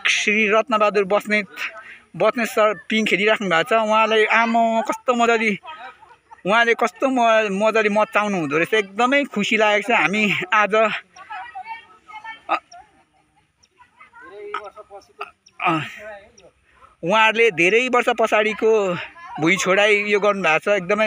Shri Ratnabahadur Basnet sir पिङ खेलिराख्नु भएको छ। उहाँले आमा कस्तो मजाले मचाउनु हुँदो रहेछ। एकदमै खुसी लागेको छ। हामी आज उहाँहरूले धेरै वर्ष पछाडिको भुइँ छोडाइ यो गर्नुभएको छ। एकदमै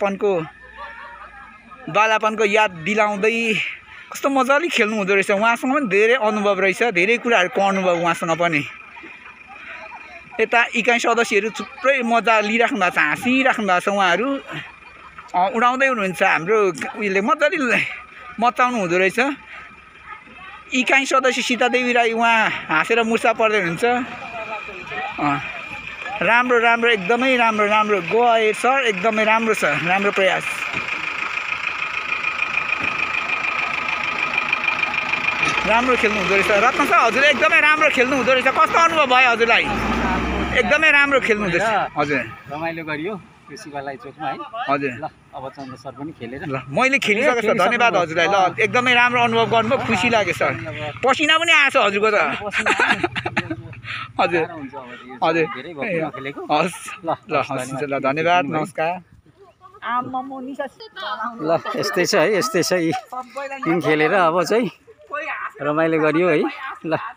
बालापनको याद दिलाउँदै कस्तो मजाले खेल्नु हुँदो रहेछ। उहाँसँग पनि धेरै अनुभव रहेछ, धेरै कुराहरूको अनुभव उहाँसँग पनि। यता इकाइ सदस्यहरू थुप्रै मजा लिइराख्नु भएको छ, हाँसिराख्नु भएको छ। उहाँहरू उडाउँदै हुनुहुन्छ। हाम्रो उयोले मजाले मचाउनु हुँदो रहेछ। इकाइ सदस्य सीतादेवी राई उहाँ हाँसेर मुर्छा पर्दै हुनुहुन्छ। राम्रो एकदमै राम्रो गो अहेड सर, एकदमै राम्रो छ, राम्रो प्रयास। राम्रो खेल्नु हुँदो रहेछ रत्न सर, हजुरले एकदमै राम्रो खेल्नु हुँदो रहेछ। कस्तो अनुभव भयो हजुरलाई? एकदमै राम्रो खेल्नु हुँदैछ हजुर। रमाइलो गरियो कृषिबालाई चोकमा है। हजुर ल अब चन्द्र सर पनि खेलेर ल मैले खेलिसकेको छु। धन्यवाद हजुरलाई। ल एकदमै राम्रो अनुभव गर्नुभयो, खुसी लाग्यो सर। पसिना पनि आएछ हजुरको त। हजुर हजुर हस् ल हस् ल धन्यवाद, नमस्कार। ल यस्तै छ है, यस्तै छ। यी खेलेर अब चाहिँ रमाइलो गरियो है। ल